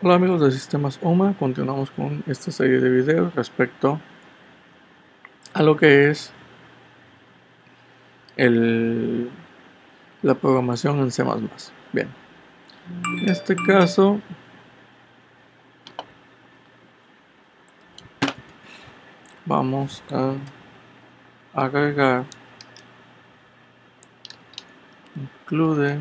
Hola amigos de Sistemas UMA, continuamos con esta serie de videos respecto a lo que es la programación en C++. Bien, en este caso vamos a agregar include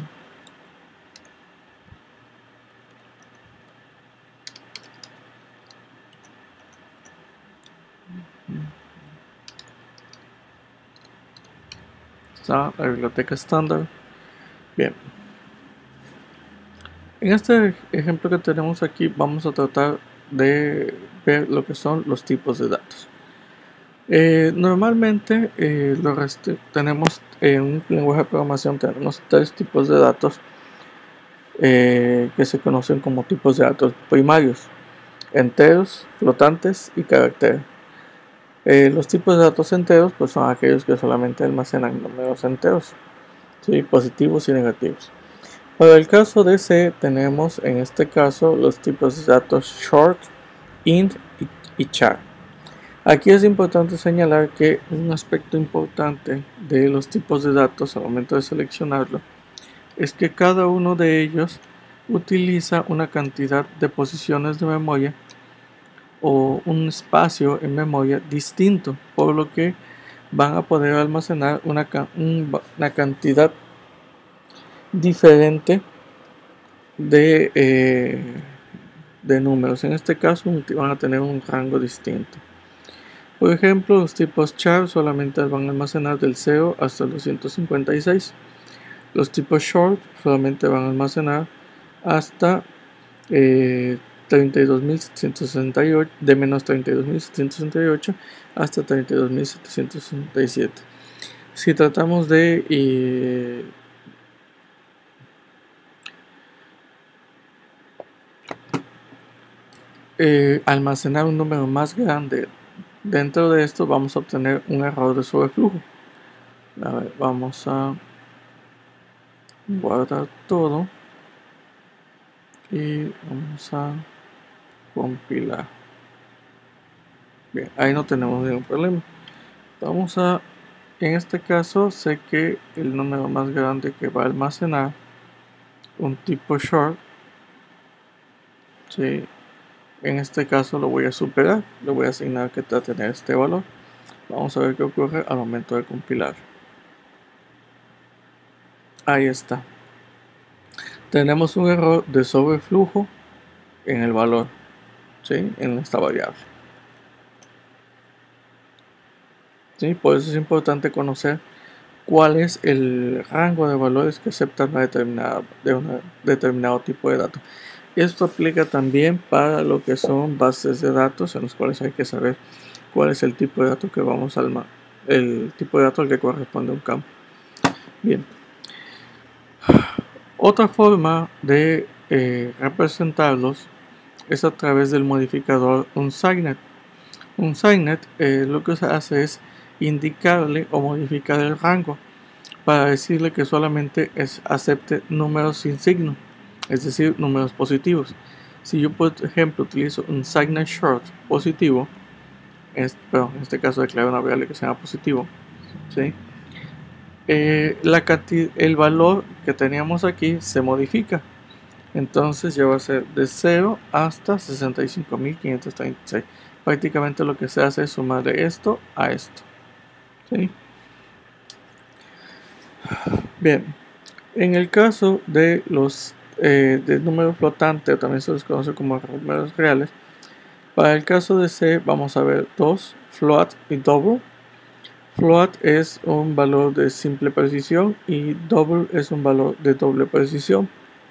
esta la biblioteca estándar. Bien, en este ejemplo que tenemos aquí vamos a tratar de ver lo que son los tipos de datos. Normalmente tenemos en un lenguaje de programación tenemos tres tipos de datos que se conocen como tipos de datos primarios: enteros, flotantes y caracteres. Los tipos de datos enteros pues son aquellos que solamente almacenan números enteros, ¿sí? Positivos y negativos. Para el caso de C tenemos en este caso los tipos de datos short, int y char. Aquí es importante señalar que un aspecto importante de los tipos de datos al momento de seleccionarlo es que cada uno de ellos utiliza una cantidad de posiciones de memoria o un espacio en memoria distinto, por lo que van a poder almacenar una cantidad diferente de números. En este caso van a tener un rango distinto. Por ejemplo, los tipos char solamente van a almacenar del 0 hasta el 256. Los tipos short solamente van a almacenar hasta 32.768, de menos 32.768 hasta 32.767. Si tratamos de almacenar un número más grande dentro de esto, vamos a obtener un error de sobreflujo. A ver, vamos a guardar todo y vamos a compilar. Bien, ahí no tenemos ningún problema. En este caso sé que el número más grande que va a almacenar un tipo short, ¿sí? En este caso lo voy a superar, le voy a asignar que trate de tener este valor. Vamos a ver qué ocurre al momento de compilar. Ahí está. Tenemos un error de sobreflujo en el valor, ¿sí? En esta variable. ¿Sí? Por eso es importante conocer cuál es el rango de valores que acepta un determinado tipo de datos. Esto aplica también para lo que son bases de datos, en los cuales hay que saber cuál es el tipo de datos que vamos a almacenar, el tipo de datos al que corresponde a un campo. Bien, otra forma de representarlos es a través del modificador unSignet. UnSignet lo que se hace es indicarle o modificar el rango para decirle que solamente acepte números sin signo, es decir, números positivos. Si yo, por ejemplo, utilizo un signet short positivo, en este caso declaro una variable que se llama positivo, ¿sí? El valor que teníamos aquí se modifica. Entonces ya va a ser de 0 hasta 65.536. Prácticamente lo que se hace es sumarle esto a esto, ¿sí? Bien, en el caso de los números flotantes, también se los conoce como números reales. Para el caso de C vamos a ver dos, float y double. Float es un valor de simple precisión y double es un valor de doble precisión.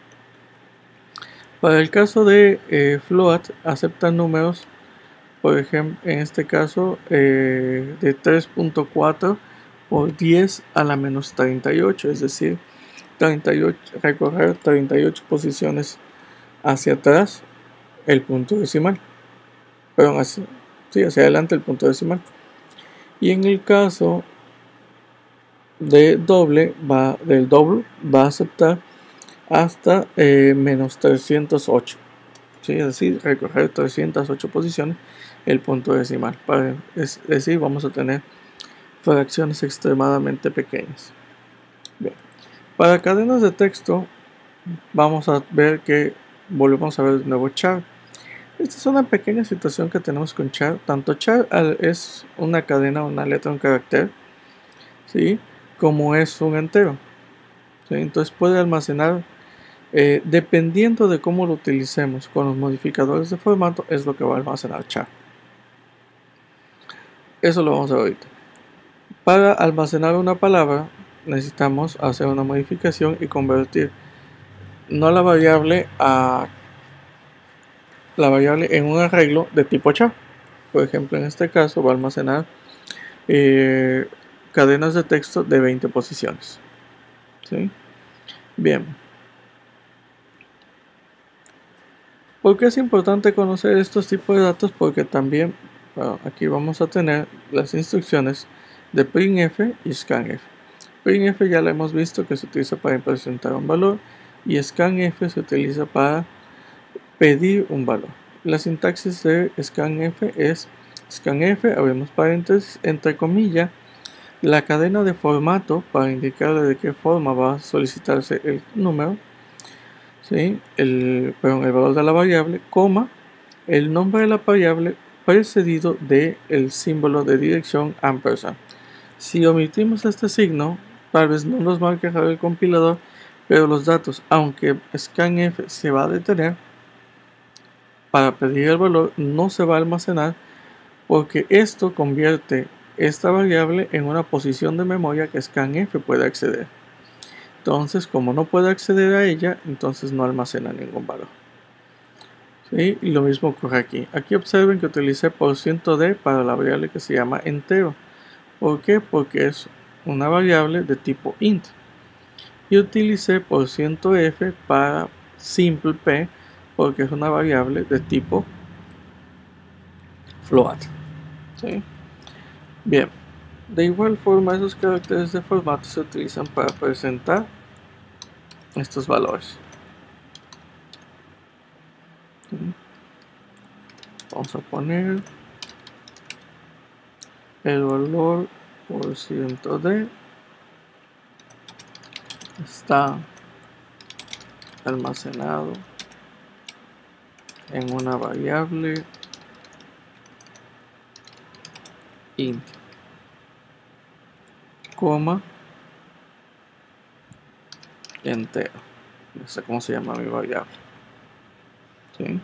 Para el caso de float acepta números, por ejemplo, en este caso de 3.4 por 10 a la menos 38, es decir, 38, recorrer 38 posiciones hacia atrás el punto decimal, perdón, hacia adelante el punto decimal. Y en el caso del doble va a aceptar hasta menos 308, ¿sí? Es decir, recorrer 308 posiciones el punto decimal. Es decir, vamos a tener fracciones extremadamente pequeñas. Bien. Para cadenas de texto, vamos a ver que volvemos a ver de nuevo char. Esta es una pequeña situación que tenemos con char. Tanto char es una cadena, una letra, un carácter, ¿sí? Como es un entero, ¿sí? Entonces puede almacenar, dependiendo de cómo lo utilicemos con los modificadores de formato, es lo que va a almacenar char. Eso lo vamos a ver ahorita. Para almacenar una palabra necesitamos hacer una modificación y convertir no la variable en un arreglo de tipo char. Por ejemplo, en este caso va a almacenar cadenas de texto de 20 posiciones, ¿sí? Bien. ¿Por qué es importante conocer estos tipos de datos? Porque también aquí vamos a tener las instrucciones de printf y scanf. Printf ya lo hemos visto que se utiliza para presentar un valor y scanf se utiliza para pedir un valor. La sintaxis de scanf es scanf, abrimos paréntesis, entre comillas, la cadena de formato para indicarle de qué forma va a solicitarse el número, ¿sí? el valor de la variable, coma, el nombre de la variable precedido del símbolo de dirección ampersand. Si omitimos este signo, tal vez no nos va a quejar el compilador, pero los datos, aunque scanf se va a detener para pedir el valor, no se va a almacenar porque esto convierte esta variable en una posición de memoria que scanf puede acceder. Entonces, como no puede acceder a ella, entonces no almacena ningún valor. ¿Sí? Y lo mismo ocurre aquí. Aquí observen que utilicé %d para la variable que se llama entero. ¿Por qué? Porque es una variable de tipo int. Y utilicé %f para simple p porque es una variable de tipo float. ¿Sí? Bien. De igual forma, esos caracteres de formato se utilizan para presentar estos valores. ¿Sí? Vamos a poner el valor %d está almacenado en una variable int, coma, entero. No sé cómo se llama mi variable. ¿Sí?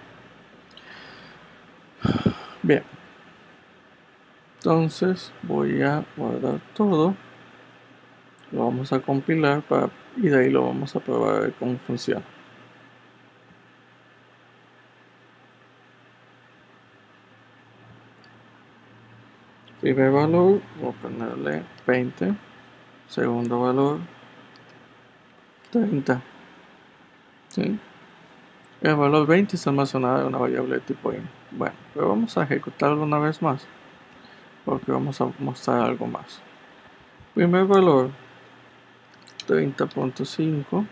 Bien. Entonces voy a guardar todo. Lo vamos a compilar y de ahí lo vamos a probar a ver cómo funciona. Primer valor, voy a ponerle 20. Segundo valor, 30. ¿Sí? El valor 20 está almacenado en una variable de tipo int. Bueno, pero vamos a ejecutarlo una vez más, porque vamos a mostrar algo más. Primer valor, 30.5.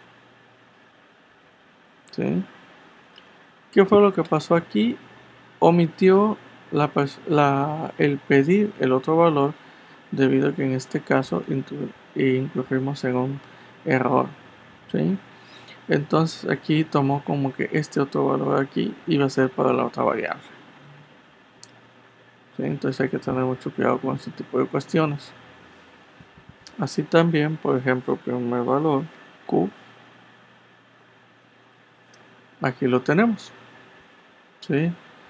¿Sí? ¿Qué fue lo que pasó aquí? Omitió el pedir el otro valor, debido a que en este caso incurrimos en un error. ¿Sí? Entonces aquí tomó como que este otro valor aquí iba a ser para la otra variable. ¿Sí? Entonces hay que tener mucho cuidado con este tipo de cuestiones. Así también, por ejemplo, primer valor q, aquí lo tenemos. ¿Sí?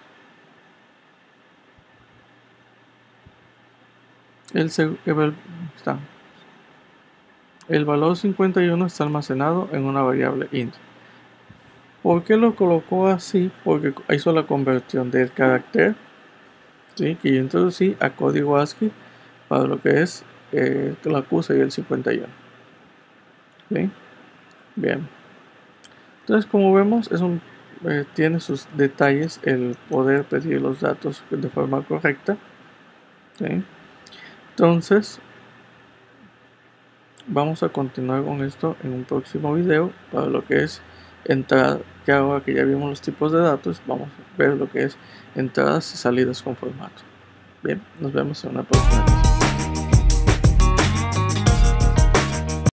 El valor 51 está almacenado en una variable int. ¿Por qué lo colocó así? Porque hizo la conversión del carácter, ¿sí?, que yo introducí a código ASCII para lo que es la Q y el 51. ¿Sí? Bien. Entonces, como vemos, tiene sus detalles el poder pedir los datos de forma correcta. ¿Sí? Entonces, vamos a continuar con esto en un próximo video para lo que es que ahora que ya vimos los tipos de datos, vamos a ver lo que es entradas y salidas con formato. Bien, nos vemos en una próxima ocasión.